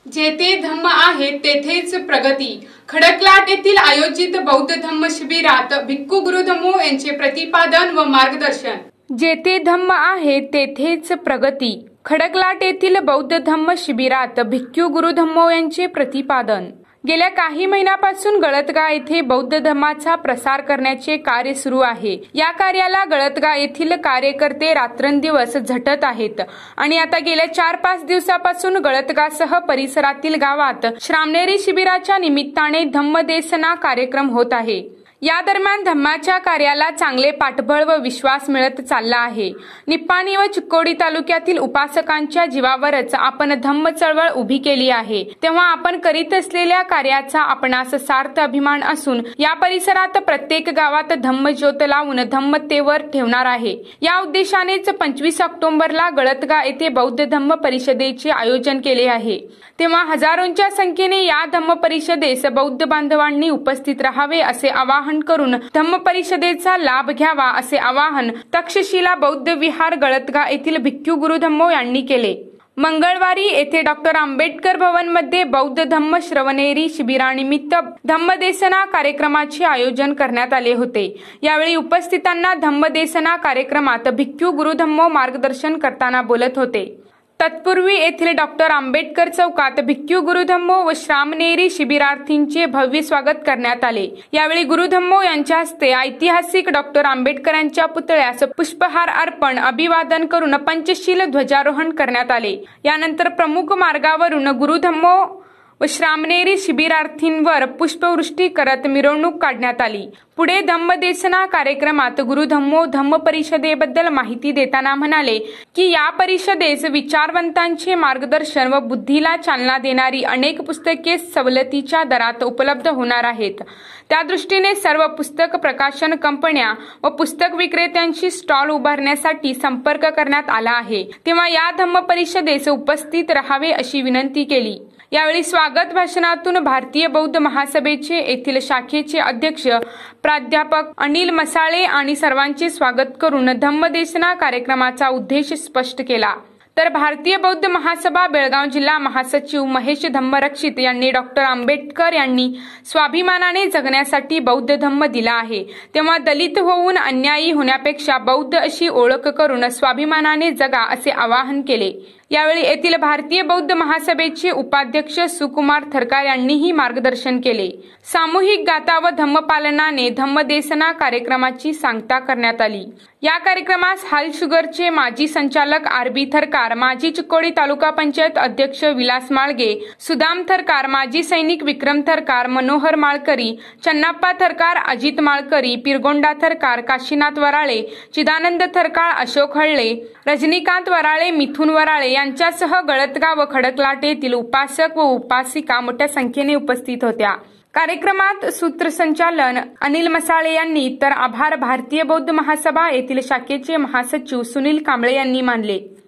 जेथे धम्म आहे तेथेच प्रगती। खडकलाट येथील आयोजित बौद्ध धम्म शिबिरात भिक्खू गुरुधम्मो यांचे प्रतिपादन व मार्गदर्शन। जेथे धम्म आहे तेथेच प्रगती। खडकलाट येथील बौद्ध धम्म शिबिरात भिक्खू गुरुधम्मो यांचे प्रतिपादन। गेल्या काही महिन्यापासून गळतगा येथे बौद्ध धम्माचा प्रसार करण्याचे कार्य सुरू आहे। या कार्याला गळतगा येथील कार्यकर्ते रात्रंदिवस झटत आहेत आणि आता गेल्या 4-5 दिवसापासून गळतगासह परिसरातील गावात श्रामणेरी शिबिराच्या निमित्ताने धम्मदेसना कार्यक्रम होत आहे। या दरम्यान धम्माच्या कार्याला चांगले पाठबळ व विश्वास मिळत चालला आहे। निप्पाणी व चिक्कोडी तालुक्यातील उपासकांच्या जीवावरच आपण धम्म चळवळ उभी केली आहे, तेव्हा आपण करीत असलेल्या कार्याचा आपणास सार्थ अभिमान असून या परिसरात प्रत्येक गावात धम्म ज्योत लावून धम्मतेवर ठेवणार आहे। या उद्देशानेच 25 ऑक्टोबरला गळतगा येथे बौद्ध धम्म परिषदेचे आयोजन केले आहे। तेव्हा हजारोंच्या संख्येने या धम्म परिषदेस बौद्ध बांधवांनी उपस्थित राहावे असे आवाहन करून धम्म परिषदेचा लाभ घ्यावा असे आवाहन तक्षशिला बौद्ध विहार गळतगा येथील भिक्खू गुरुधम्मो यांनी केले। मंगळवारी येथे डॉक्टर आंबेडकर भवन मध्ये बौद्ध धम्म श्रवणेरी शिबिरानिमित्त धम्मदेसना कार्यक्रमाचे आयोजन करण्यात आले होते। यावेळी उपस्थितांना धम्मदेसना कार्यक्रमात भिक्खू गुरुधम्मो मार्गदर्शन करताना बोलत होते। तत्पूर्वी येथील डॉक्टर आंबेडकर चौकात भिक्खू गुरुधम्मो व श्रामणेरी शिबिरार्थींचे भव्य स्वागत करण्यात आले। यावेळी गुरुधम्मो यांच्या हस्ते ऐतिहासिक डॉक्टर आंबेडकरांच्या पुतळ्यास पुष्पहार अर्पण अभिवादन करून पंचशील ध्वजारोहण करण्यात आले। यानंतर प्रमुख मार्गावरून गुरुधम्मो व श्रामणेरी शिबिरार्थींवर पुष्पवृष्टी करत मिरवणूक काढण्यात आली। पुढे धम्मदेसना कार्यक्रमात गुरुधम्मो धम्म परिषदेबद्दल माहिती देताना म्हणाले की या परिषदेस विचारवंतांचे मार्गदर्शन व बुद्धीला चालना देणारी अनेक पुस्तके सवलतीच्या दरात उपलब्ध होणार आहेत। त्या दृष्टीने सर्व पुस्तक प्रकाशन कंपन्या व पुस्तक विक्रेत्यांशी स्टॉल उभारण्यासाठी संपर्क करण्यात आला आहे, तेव्हा या धम्म परिषदेस उपस्थित राहावे अशी विनंती केली। यावेळी स्वागत भाषणातून भारतीय बौद्ध महासभेचे येथील शाखेचे अध्यक्ष प्राध्यापक अनिल मसाळे आणि सर्वांचे स्वागत करून धम्मदेसना कार्यक्रमाचा उद्देश स्पष्ट केला। तर भारतीय बौद्ध महासभा बेळगाव जिल्हा महासचिव महेश धम्मरक्षित यांनी डॉक्टर आंबेडकर यांनी स्वाभिमानाने जगण्यासाठी बौद्ध धम्म दिला आहे, तेव्हा दलित होऊन अन्यायी होण्यापेक्षा बौद्ध अशी ओळख करून स्वाभिमानाने जगा असे आवाहन केले। यावेळी येथील भारतीय बौद्ध महासभेचे उपाध्यक्ष सुकुमार थरकार यांनीही मार्गदर्शन केले। सामूहिक गाथा व धम्मपालनाने धम्मदेसना कार्यक्रमाची सांगता करण्यात आली। या कार्यक्रमास हाल शुगरचे माजी संचालक आर.बी. थरकार, माजी चिक्कोडी तालुका पंचायत अध्यक्ष विलास माळगे, सुदाम थरकार, माजी सैनिक विक्रम थरकार, मनोहर माळकरी, चन्नाप्पा थरकार, अजित माळकरी, पिरगोंडा थरकार, काशीनाथ वराळे, चिदानंद थरकार, अशोक हळळे, रजनीकांत वराळे, मिथुन वराळे यांच्यासह गळतगा व खडकलाट येथील उपासक व उपासिका मोठ्या संख्येने उपस्थित होत्या। कार्यक्रमात सूत्रसंचालन अनिल मसाळे यांनी तर आभार भारतीय बौद्ध महासभा येथील शाखेचे महासचिव सुनील कांबळे यांनी मानले।